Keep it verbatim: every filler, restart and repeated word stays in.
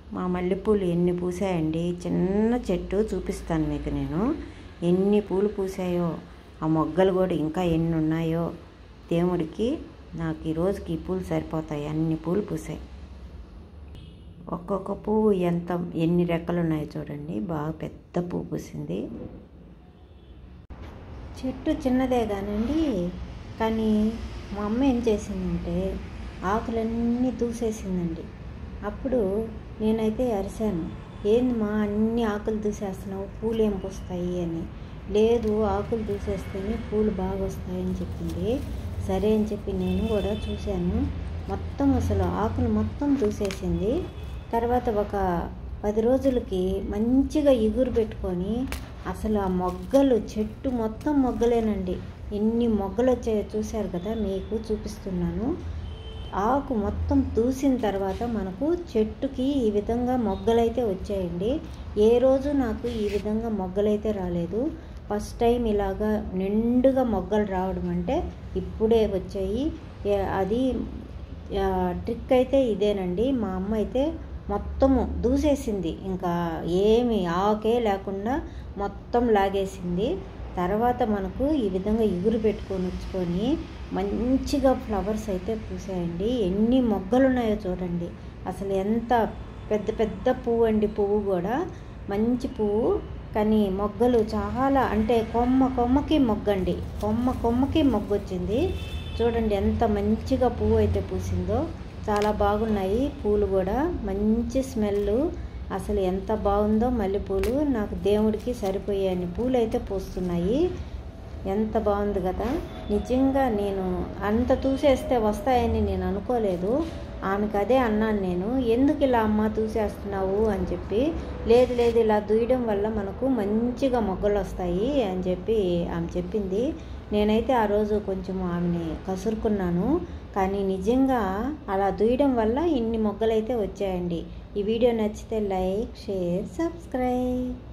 మా మల్లెపూలు ఎన్ని పూసాయండి. చిన్న చెట్టు చూపిస్తాను మీకు నేను. ఎన్ని పూలు పూసాయో, ఆ మొగ్గలు కూడా ఇంకా ఎన్ని ఉన్నాయో దేవుడికి. నాకు ఈ రోజుకి ఈ పూలు సరిపోతాయి, అన్ని పూలు పూసాయి. ఒక్కొక్క పువ్వు ఎంత ఎన్ని రెక్కలు ఉన్నాయో చూడండి. బాగా పెద్ద పువ్వు పూసింది. చెట్టు చిన్నదే కానండి, కానీ మా అమ్మ ఏం చేసిందంటే ఆకులన్నీ దూసేసిందండి. అప్పుడు నేనైతే అరిశాను, ఏంది మా అన్ని ఆకులు దూసేస్తున్నావు, పూలు ఏం పూస్తాయి అని. లేదు, ఆకులు దూసేస్తేనే పూలు బాగా వస్తాయని చెప్పింది. సరే అని చెప్పి నేను కూడా చూశాను. మొత్తం అసలు ఆకులు మొత్తం దూసేసింది. తర్వాత ఒక పది రోజులకి మంచిగా ఇగురు పెట్టుకొని అసలు ఆ మొగ్గలు, చెట్టు మొత్తం మొగ్గలేనండి. ఎన్ని మొగ్గలు వచ్చాయో చూశారు కదా, మీకు చూపిస్తున్నాను. ఆకు మొత్తం దూసిన తర్వాత మనకు చెట్టుకి ఈ విధంగా మొగ్గలైతే వచ్చాయండి. ఏ రోజు నాకు ఈ విధంగా మొగ్గలైతే రాలేదు. ఫస్ట్ టైం ఇలాగా నిండుగా మొగ్గలు రావడం అంటే ఇప్పుడే వచ్చాయి. అది ట్రిక్ అయితే ఇదేనండి. మా అమ్మ అయితే మొత్తము దూసేసింది, ఇంకా ఏమి ఆకే లేకుండా మొత్తం లాగేసింది. తర్వాత మనకు ఈ విధంగా ఇగురు పెట్టుకొని వచ్చుకొని మంచిగా ఫ్లవర్స్ అయితే పూసాయండి. ఎన్ని మొగ్గలు ఉన్నాయో చూడండి. అసలు ఎంత పెద్ద పెద్ద పువ్వు అండి. పువ్వు కూడా మంచి పువ్వు, కానీ మొగ్గలు చాలా, అంటే కొమ్మ కొమ్మకి మొగ్గండి. కొమ్మ కొమ్మకి మొగ్గు వచ్చింది. చూడండి ఎంత మంచిగా పువ్వు అయితే పూసిందో. చాలా బాగున్నాయి పూలు కూడా, మంచి స్మెల్. అసలు ఎంత బాగుందో మల్లెపూలు. నాకు దేవుడికి సరిపోయాయని పూలు అయితే పూస్తున్నాయి. ఎంత బాగుంది కదా. నిజంగా నేను అంత చూసేస్తే వస్తాయని నేను అనుకోలేదు. ఆమెకు అదే అన్నాను నేను, ఎందుకు ఇలా అమ్మ చూసేస్తున్నావు అని చెప్పి. లేదు లేదు, ఇలా దూయడం వల్ల మనకు మంచిగా మొగ్గలు వస్తాయి అని చెప్పి ఆమె చెప్పింది. నేనైతే ఆ రోజు కొంచెం ఆమెని కసురుకున్నాను, కానీ నిజంగా అలా దూయడం వల్ల ఇన్ని మొగ్గలైతే వచ్చాయండి. ఈ వీడియో నచ్చితే లైక్, షేర్, సబ్స్క్రైబ్.